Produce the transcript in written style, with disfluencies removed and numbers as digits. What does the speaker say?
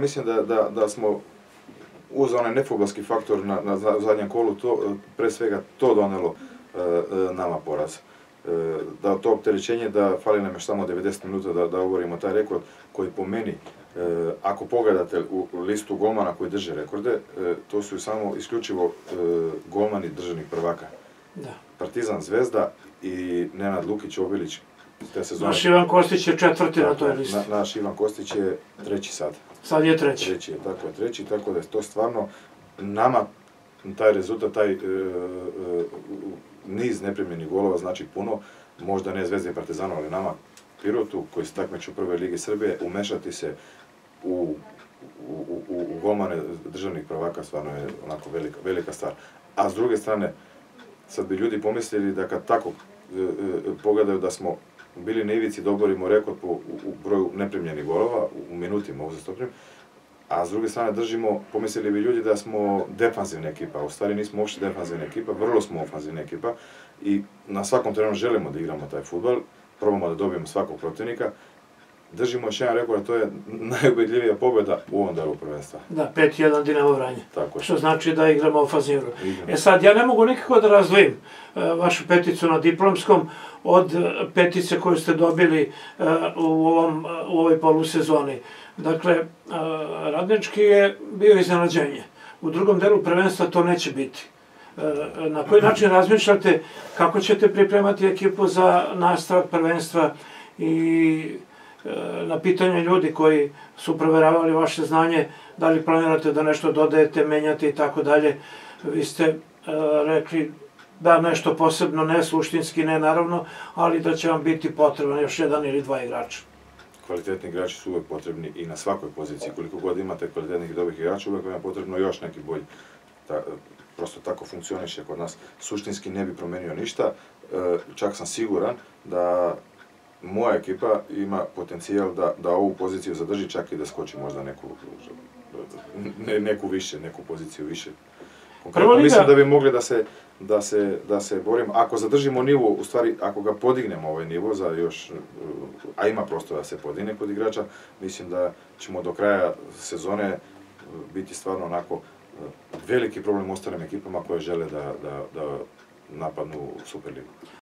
Mislim da smo uz onaj nefudbalski faktor na zadnjem kolu, pre svega to donelo nama poraz. Da to opterećenje, da fali nam još samo 90 minuta da oborimo taj rekord, koji po meni, ako pogledate u listu golmana koji drže rekorde, to su samo isključivo golmani državnih prvaka. Partizan, Zvezda i Nenad Lukić, Obilić. Naš Ivan Kostić je četvrti na toj listi. Naš Ivan Kostić je treći sad. Sad je treći. Treći je, tako je treći, tako da je to stvarno nama taj rezultat, taj niz neprimljenih golova znači puno, možda ne Zvezda i Partizanu, ali nama Pirotu, koji se takmiče u prvoj ligi Srbije, umešati se u golmane državnih prvaka stvarno je onako velika stvar. A s druge strane, sad bi ljudi pomislili da kad tako pogledaju da smo bili na ivici da oborimo rekord u broju neprimljenih golova, u minutima uzastopnim, a s druge strane držimo, pomislili bi ljudi da smo defanzivna ekipa, u stvari nismo uopšte defanzivna ekipa, vrlo smo ofanzivna ekipa i na svakom terenu želimo da igramo taj fudbal, probamo da dobijemo svakog protivnika, držimo još jedan rekord, a to je najubedljivija pobjeda u ovom delu prvenstva. Da, 5-1 Dinamo Vranje, što znači da igramo ofanzivno. Sad, ja ne mogu nikako da razdvojim vašu peticu na diplomskom od petice koju ste dobili u ovoj polusezoni. Dakle, Radnički je bio iznenađenje. U drugom delu prvenstva to neće biti. Na koji način razmišljate kako ćete pripremati ekipu za nastavak prvenstva i na pitanje ljudi koji su proveravali vaše znanje, da li planirate da nešto dodajete, menjate i tako dalje, vi ste rekli da nešto posebno, ne suštinski, ne naravno, ali da će vam biti potreban još jedan ili dva igrača. Kvalitetni igrači su uvek potrebni i na svakoj poziciji. Koliko god imate kvalitetnih i dobrih igrača, uvek vam je potrebno još neki bolji. Prosto tako funkcioniše kod nas. Suštinski ne bi promenio ništa. Čak sam siguran da moja ekipa ima potencijal da ovu poziciju zadrži, čak i da skoči možda neku više, neku poziciju više. Konkretno mislim da bi mogli da se borimo, ako zadržimo nivo, u stvari ako ga podignemo ovaj nivo za još, a ima prostora da se podigne kod igrača, mislim da ćemo do kraja sezone biti stvarno onako veliki problem ostalim ekipama koje žele da napadnu Superligu.